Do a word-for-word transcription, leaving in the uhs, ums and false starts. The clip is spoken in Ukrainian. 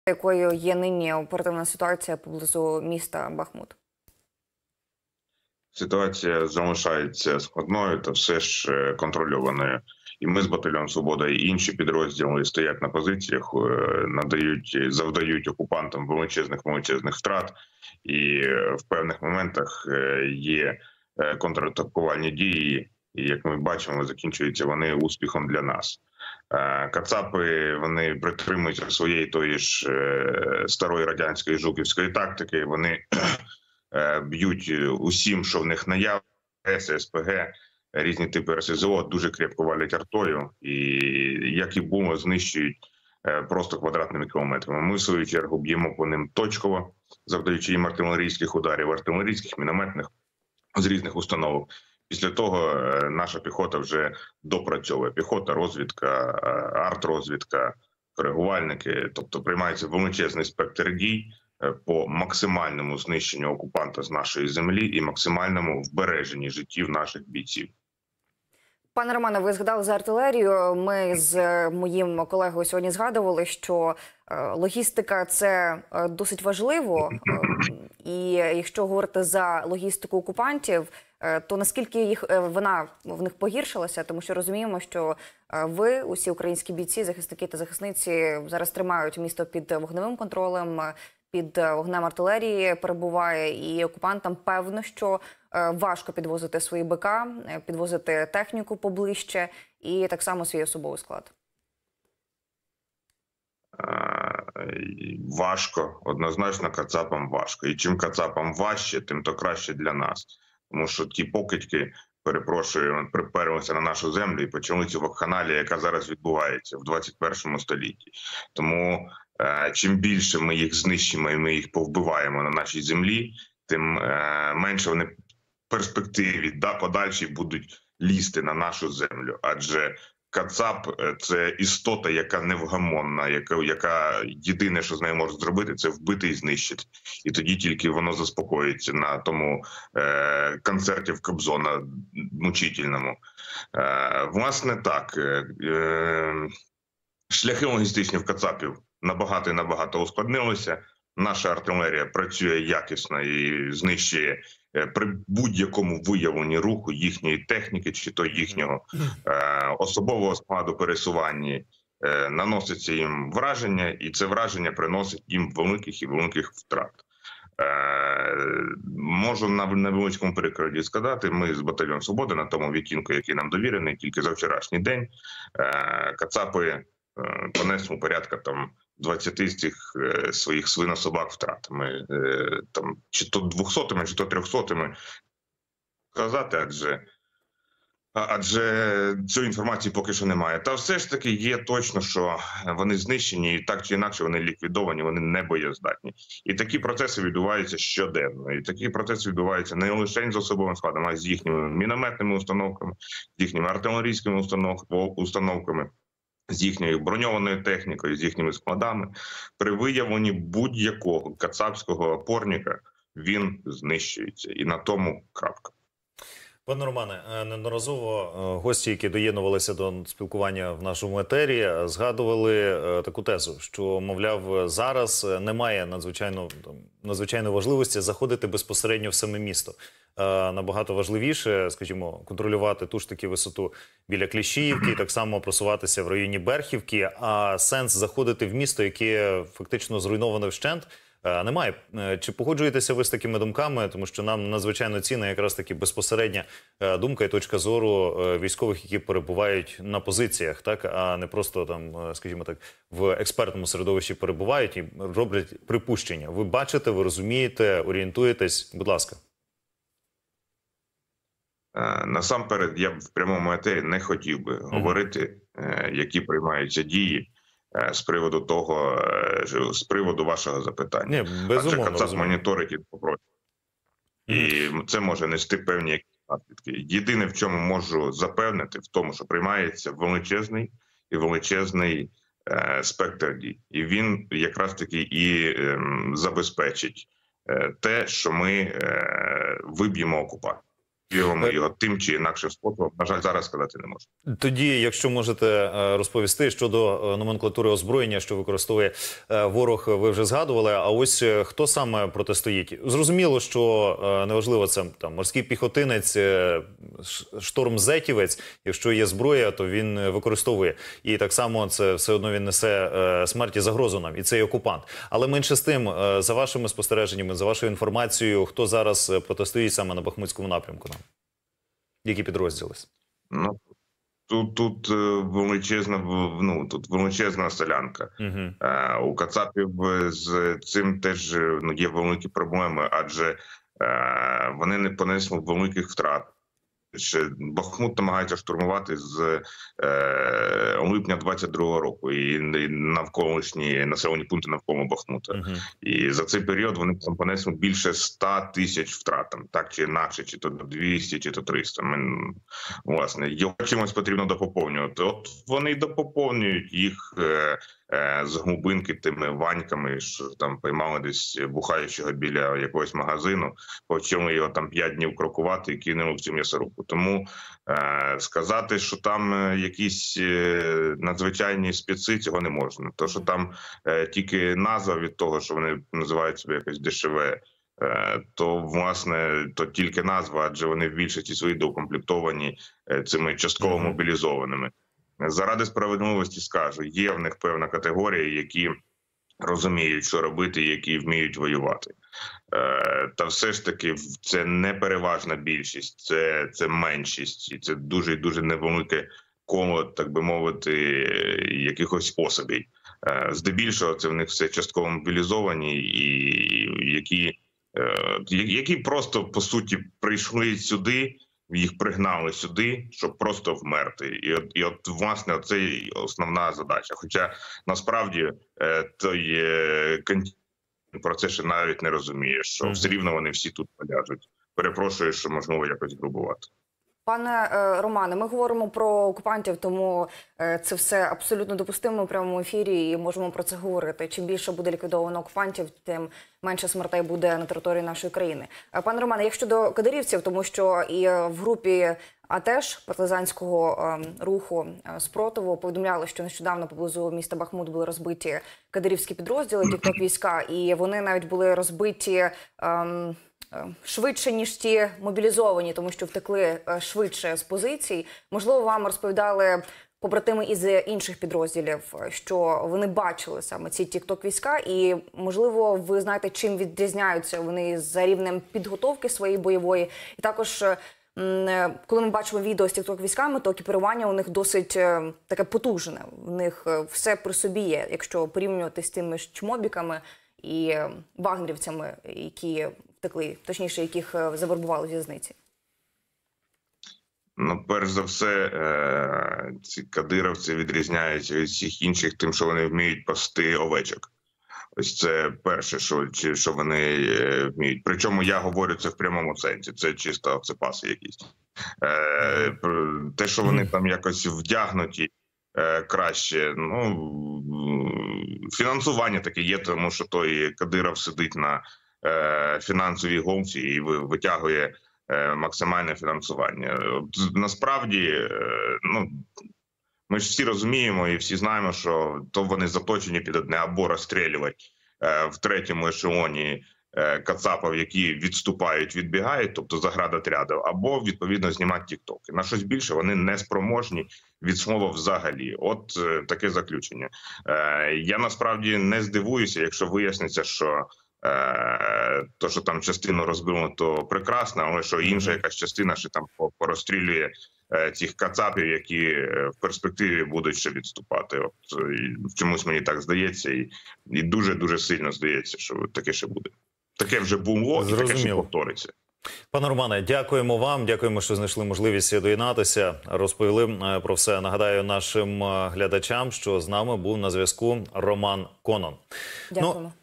Якою є нині оперативна ситуація поблизу міста Бахмут? Ситуація залишається складною та все ж контрольованою. І ми з батальйоном «Свобода» і інші підрозділи стоять на позиціях, надають, завдають окупантам величезних-величезних втрат. І в певних моментах є контратакувальні дії, і, як ми бачимо, закінчуються вони успіхом для нас. Кацапи, вони притримуються своєї тої ж старої радянської жуківської тактики, вони б'ють усім, що в них наявно, ес пе ге, різні типи ер ес зе о, дуже крепко валять артою, і як і було, знищують просто квадратними кілометрами. Ми, в свою чергу, б'ємо по ним точково, завдаючи їм артилерійських ударів, артилерійських, мінометних, з різних установок. Після того наша піхота вже допрацьовує. Піхота, розвідка, артрозвідка, коригувальники. Тобто приймається величезний спектр дій по максимальному знищенню окупанта з нашої землі і максимальному вбереженні життів наших бійців. Пане Романе, ви згадали за артилерію. Ми з моїм колегою сьогодні згадували, що логістика – це досить важливо. І якщо говорити за логістику окупантів, то наскільки їх вона в них погіршилася? Тому що розуміємо, що ви, усі українські бійці, захисники та захисниці, зараз тримають місто під вогневим контролем, під вогнем артилерії перебуває, і окупантам певно, що важко підвозити свої БК, підвозити техніку поближче і так само свій особовий склад. Важко, однозначно кацапам важко. І чим кацапам важче, тим то краще для нас. Тому що ті покидьки, перепрошую, приперлися на нашу землю і почали цю вакханалію, яка зараз відбувається в двадцять першому столітті. Тому чим більше ми їх знищимо і ми їх повбиваємо на нашій землі, тим менше вони в перспективі да, подальші будуть лізти на нашу землю. Адже кацап – це істота, яка невгамонна, яка, яка єдине, що з нею може зробити, це вбити і знищити. І тоді тільки воно заспокоїться на тому е, концерті в Кобзона мучительному. Е, власне так, е, шляхи логістичні в кацапів набагато і набагато ускладнилися. Наша артилерія працює якісно і знищує при будь-якому виявленні руху їхньої техніки, чи то їхнього е, особового складу пересування, е, наноситься їм враження, і це враження приносить їм великих і великих втрат. Е, можу на невеличкому прикладі сказати, ми з батальйоном «Свобода» на тому відтінку, який нам довірений, тільки за вчорашній день, е, кацапи е, понесли порядка там двадцяти з цих е, своїх свинособак втратами, е, там, чи то двохсотими, чи то трьохсотими казати, адже, адже цієї інформації поки що немає. Та все ж таки є точно, що вони знищені, і так чи інакше вони ліквідовані, вони не боєздатні. І такі процеси відбуваються щоденно. І такі процеси відбуваються не лише з особовим складом, а й з їхніми мінометними установками, з їхніми артилерійськими установками, з їхньою броньованою технікою, з їхніми складами. При виявленні будь-якого кацапського опорника він знищується. І на тому крапка. Пане Романе, неодноразово гості, які доєднувалися до спілкування в нашому етері, згадували таку тезу, що, мовляв, зараз немає надзвичайно, надзвичайної важливості заходити безпосередньо в саме місто. Набагато важливіше, скажімо, контролювати ту ж таки висоту біля Кліщіївки, так само просуватися в районі Берхівки, а сенс заходити в місто, яке фактично зруйноване вщент, немає. Чи погоджуєтеся ви з такими думками? Тому що нам надзвичайно цінна якраз таки безпосередня думка і точка зору військових, які перебувають на позиціях, так, а не просто там, скажімо так, в експертному середовищі перебувають і роблять припущення. Ви бачите, ви розумієте, орієнтуєтесь? Будь ласка. Насамперед, я б в прямому етері не хотів би mm. говорити, які приймаються дії з приводу того, з приводу вашого запитання. Ні, безумовно, адже Кацап моніторить і попросить. І це може нести певні якісь наслідки. Єдине, в чому можу запевнити, в тому, що приймається величезний і величезний е, спектр дій. І він якраз таки і е, забезпечить е, те, що ми е, виб'ємо окупанта. Ми його тим чи інакшим способом, на жаль, зараз сказати не можу. Тоді, якщо можете е, розповісти щодо е, номенклатури озброєння, що використовує е, ворог, ви вже згадували. А ось е, хто саме протистоїть? Зрозуміло, що е, неважливо, це там морський піхотинець, е, штормзетівець. Якщо є зброя, то він використовує. І так само це все одно він несе е, смерті загрозу нам. І цей окупант. Але менше з тим, е, за вашими спостереженнями, за вашою інформацією, хто зараз протистоїть саме на Бахмутському напрямку нам? Які підрозділи? Ну, тут, тут величезна, ну, тут величезна селянка. Uh-huh. Е, у кацапів з цим теж ну, є великі проблеми, адже е, вони не понесли великих втрат. Ще Бахмут намагається штурмувати з е, липня двадцять другого року і навколишні населені пункти навколо Бахмута. Uh-huh. І за цей період вони там понесли більше ста тисяч втрат, там, так чи інакше, чи то двісті, чи то триста. Ми, власне, його чимось потрібно допоповнювати. От вони допоповнюють їх е, е, з глибинки тими ваньками, що там поймали десь бухаючого біля якогось магазину, повчили його там п'ять днів крокувати і кинули в цю м'ясорубку. Тому е, сказати, що там якісь е, надзвичайні спеці, цього не можна. То, що там е, тільки назва від того, що вони називають себе якось дешеве, е, то, власне, то тільки назва, адже вони в більшості свої доукомплектовані е, цими частково мобілізованими. Заради справедливості скажу, є в них певна категорія, які розуміють, що робити, які вміють воювати. Е, та все ж таки це не переважна більшість, це, це меншість, і це дуже дуже невелике коло, так би мовити, якихось особей. Е, здебільшого це в них все частково мобілізовані, і які, е, які просто, по суті, прийшли сюди, їх пригнали сюди, щоб просто вмерти. І от, і от власне, це основна задача. Хоча, насправді, той континент про це ще навіть не розуміє, що mm-hmm. все рівно вони всі тут поляжуть. Перепрошую, що можливо якось грубувати. Пане е, Романе, ми говоримо про окупантів, тому е, це все абсолютно допустимо в прямому ефірі і можемо про це говорити. Чим більше буде ліквідовано окупантів, тим менше смертей буде на території нашої країни. Е, пане Романе, як щодо кадирівців, тому що і в групі АТЕШ, партизанського е, руху е, спротиву, повідомляли, що нещодавно поблизу міста Бахмут були розбиті кадирівські підрозділи, тікток-війська, і вони навіть були розбиті е, швидше, ніж ті мобілізовані, тому що втекли швидше з позицій. Можливо, вам розповідали побратими із інших підрозділів, що вони бачили саме ці тікток-війська, і, можливо, ви знаєте, чим відрізняються вони за рівнем підготовки своєї бойової. І також, коли ми бачимо відео з тікток-військами, то екіпірування у них досить таке потужне. В них все при собі є, якщо порівнювати з тими ж чмобіками і вагнерівцями, які втекли, точніше, яких завербували в в'язниці. Ну, перш за все, ці кадировці відрізняються від всіх інших тим, що вони вміють пасти овечок. Ось це перше, що, що вони вміють. Причому я говорю це в прямому сенсі, це чисто овцепаси якісь. Те, що вони там якось вдягнуті краще, ну, фінансування таке є, тому що той Кадиров сидить на фінансовій гонці і витягує максимальне фінансування. От, насправді, ну, ми ж всі розуміємо і всі знаємо, що то вони заточені під одне або розстрілювати в третьому ешелоні кацапів, які відступають, відбігають, тобто заградотрядів, або, відповідно, знімати тіктоки. На щось більше вони не спроможні від слова взагалі. От таке заключення. Я, насправді, не здивуюся, якщо виясниться, що то, що там частину розбило, то прекрасно, але що інша якась частина ще там порозстрілює цих кацапів, які в перспективі будуть ще відступати. От чомусь мені так здається, і, і дуже-дуже сильно здається, що таке ще буде. Таке вже було, і таке ще повториться. Пане Романе, дякуємо вам, дякуємо, що знайшли можливість доєднатися, розповіли про все. Нагадаю нашим глядачам, що з нами був на зв'язку Роман Конон. Дякуємо. Ну,